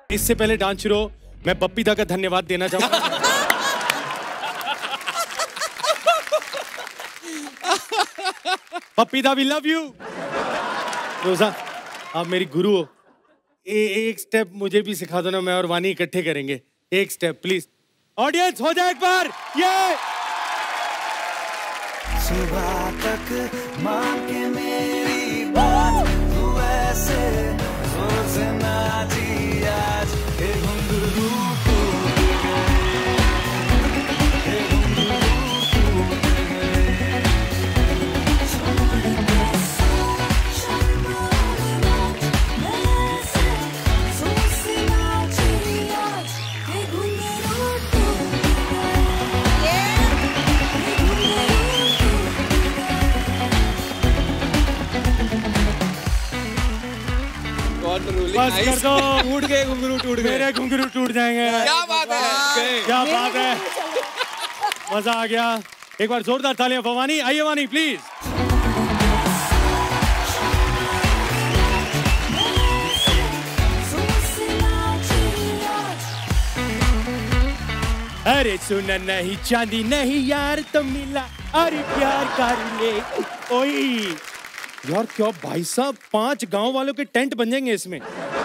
इससे पहले डांस शुरू हो, मैं पप्पीदा का धन्यवाद देना चाहूंगा। Pappida we love you. Roja आप मेरी गुरु हो, एक स्टेप मुझे भी सिखा दो ना, मैं और वानी इकट्ठे करेंगे। एक स्टेप प्लीज। ऑडियंस हो जाए एक बार ये। सुबह तक मान के मेरी बात, तू ऐसे जोर से नाची आज, हे घुंघरू टूट गए, हे घुंघरू टूट गए। बस कर दो, टूट गए घुंघरू, टूट गए। मेरे घुंघरू टूट जाएंगे। क्या बात है, क्या बात है, मजा आ गया। एक बार जोरदार तालियां फॉर वानी। आइए वानी प्लीज। अरे सुना नहीं चांदी नहीं यार तो मिला, अरे प्यार कर ले। ओए यार क्या भाई साहब, 5 गांव वालों के टेंट बन जाएंगे इसमें।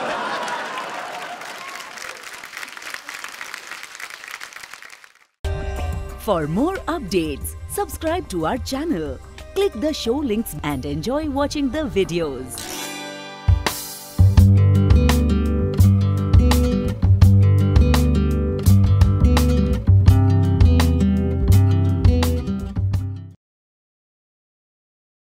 For more updates, subscribe to our channel, click the show links and enjoy watching the videos.